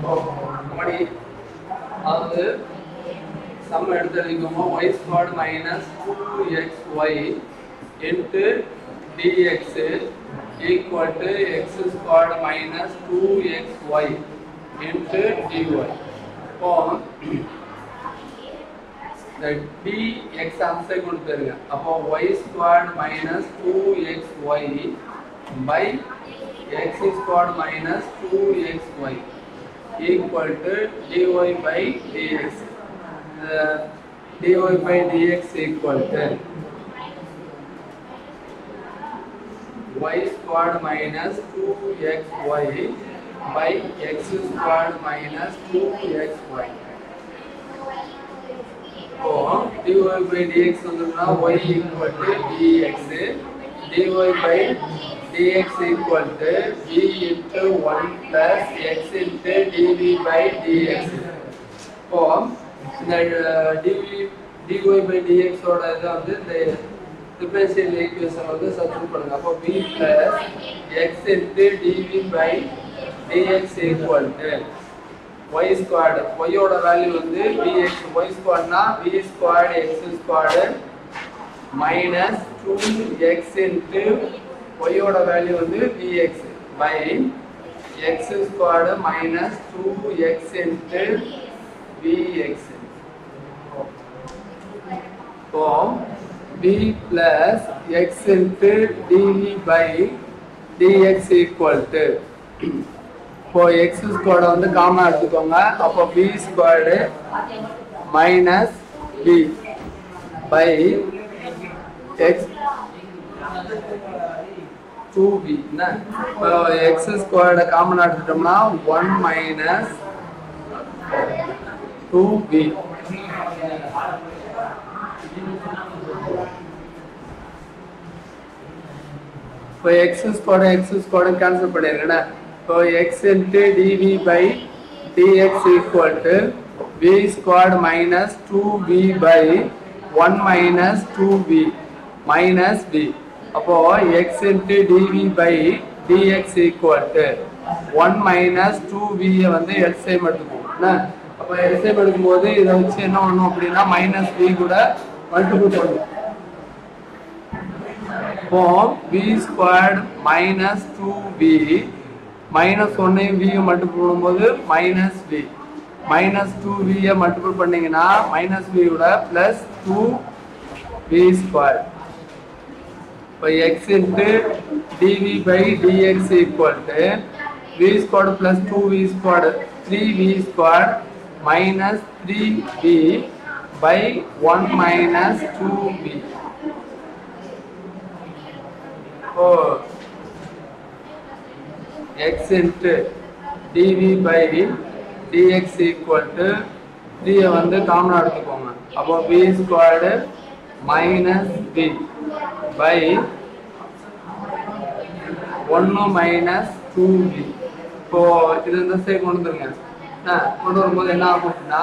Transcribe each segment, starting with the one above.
அதாவது சம் எடுத்துக்கோங்க y squared minus 2xy into dx equal to x squared minus 2xy into dy. இப்போ the dx answer கொடுத்துருங்க. அப்போ y squared minus 2xy by x squared minus 2xy equal to dy by dx. dy by dx equal to y squared minus 2xy by x squared minus 2xy. So dy by dx வந்துனா y equal to dx, dy by dx equal to v into 1 plus x into dv by dx. So இந்த dy by dx ஓட இது வந்து இந்த differential equation வந்து substitute பண்ணுங்க. அப்போ v plus x into dv by dx equal to y squared. y ஓட value வந்து vx, y squared னா v squared x squared minus 2x into y ஓட வேல்யூ வந்து vx by x squared minus 2x into vx. So v plus x into dv by dx equal to இப்போ x squared வந்து காமனா எடுத்துக்கோங்க. அப்போ v squared minus v by x 2v. இப்போ x squared காமனா எடுத்துட்டோம்னா 1 minus 2v. இப்போ x squared cancel பண்ணிருக்கேன். So x into dv by dx equal to v squared minus 2v by 1 minus 2v minus v. அப்போ x into dv by dx equal to 1 minus 2v வந்து LCM எடுத்துப்போம். அப்போ LCM எடுக்கும்போது இதை வச்சு என்ன பண்ணணும் அப்படின்னா மைனஸ் v கூட மல்டிபிள் பண்ணணும். இப்போ v squared minus 2v minus 1 v multiple பண்ணும்போது minus v minus 2v multiple பண்ணீங்கன்னா மைனஸ் v கூட பிளஸ் 2v squared. இப்போ x into dv by dx equal to v squared plus 2v squared 3v squared minus 3v by 1 minus 2v. Oh, x into dv by dx equal to 3 வந்து காமனா எடுத்துக்கோங்க. அப்போ v squared minus v by 1 minus 2v. இப்போ இது இந்த side கொண்டு வந்துருங்க. கொண்டு வரும்போது என்ன ஆகும்னா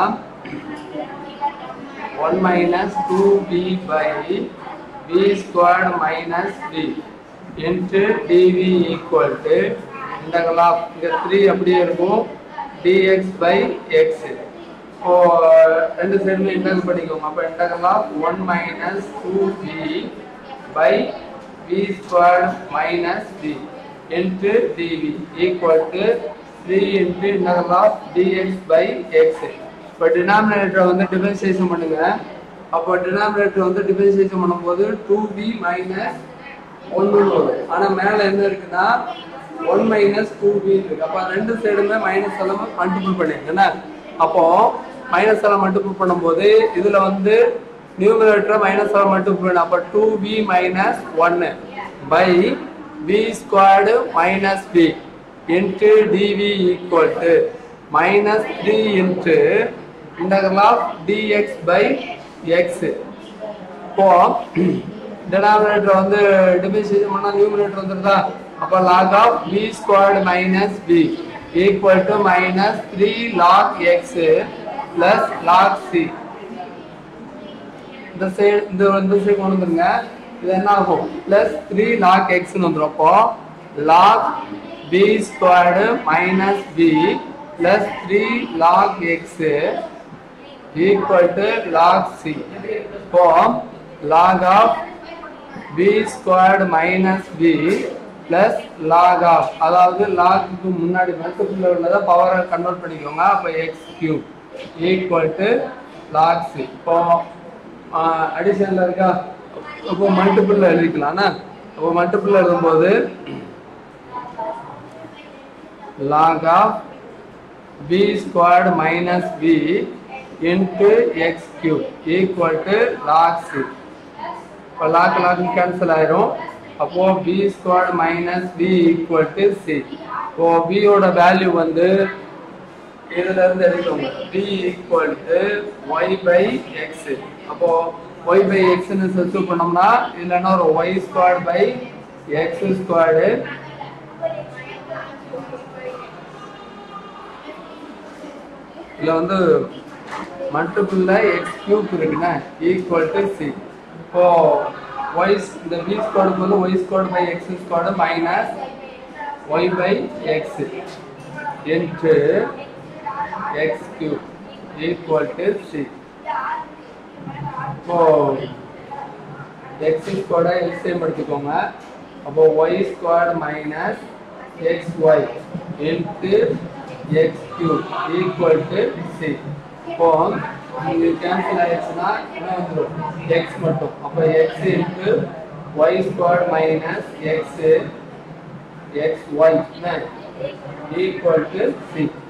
1 minus 2v by v squared minus v into dv equal to integral of இங்க 3 அப்படியே இருக்கும் dx by x. இப்போ ரெண்டு சைடுமே இன்டகிரேட் பண்ணிக்கோங்க. அப்ப integral of 1 minus 2v by v squared minus v into dv equal to 3 into integral of dx by x. இப்போ டினாமினேட்டரை வந்து டிஃபரன்ஷியேஷன் பண்ணுங்க. அப்போ டினாமினேட்டர் வந்து டிஃபரன்ஷியேஷன் பண்ணும்போது 2v minus 1 வரும். ஆனா மேல என்ன இருக்குன்னா 1 minus 2v இருக்கு. அப்ப ரெண்டு சைடுமே மைனஸ் எல்லாம் மல்டிபிள் பண்ணிருக்கேன்னா அப்போ மைனஸ் எல்லாம் மல்டிபிள் பண்ணும்போது இதுல வந்து நியூமரேட்டர் மைனஸ் எல்லாம் மல்டிபிள் பண்ண அப்ப 2v minus 1 by v squared minus v into dv equal to minus 3 into integral of dx by x. இப்போ denominator வந்து டிஃபரன்ஷியேஷன் பண்ணா நியூமரேட்டர் வந்துருதா. அப்ப log of v squared minus v equal to minus 3 log x plus log c. இந்த side இந்த கொண்டு வந்துருங்க. இது என்ன ஆகும் plus 3 log x னு வந்துரும். அப்போ log v squared minus v plus 3 log x equal to log c. Form log of b squared minus b plus log of, அதாவது லாக்கு முன்னாடி மல்டிபிள் உள்ளதை பவரை கன்வெர்ட் பண்ணிக்கோங்க. அப்போ x cube equal to log c. இப்போ அடிஷன்ல இருக்கா, அப்போ மல்டிபிள் எழுதிக்கலாம்னா, அப்போ மல்டிபிள் எழுதும்போது log of b squared minus b into x cube equal to log c. இப்போ log கேன்சல் ஆயிரும். அப்போ b squared minus b equal to c. இப்போ b ஓட வேல்யூ வந்து இதுல இருந்து எடுக்கணும். b equal to y by x. அப்போ y by x ன்னு சப்ஸ்டிட்யூட் பண்ணோம்னா இதுல என்ன ஒரு y squared by x squared இதுல வந்து மல்டிபிள்ல x cube இருக்குன்னா equal to c. இப்போ y இந்த b squared வந்து y squared by x squared minus y by x into x cube equal to c. இப்போ x squared LCM எடுத்துக்கோங்க. அப்போ y squared minus xy into x cube equal to c. இப்போ இங்க cancel ஆயிடுச்சுன்னா என்ன வந்துரும், x மட்டும். அப்போ x into y squared minus x xy equal to c.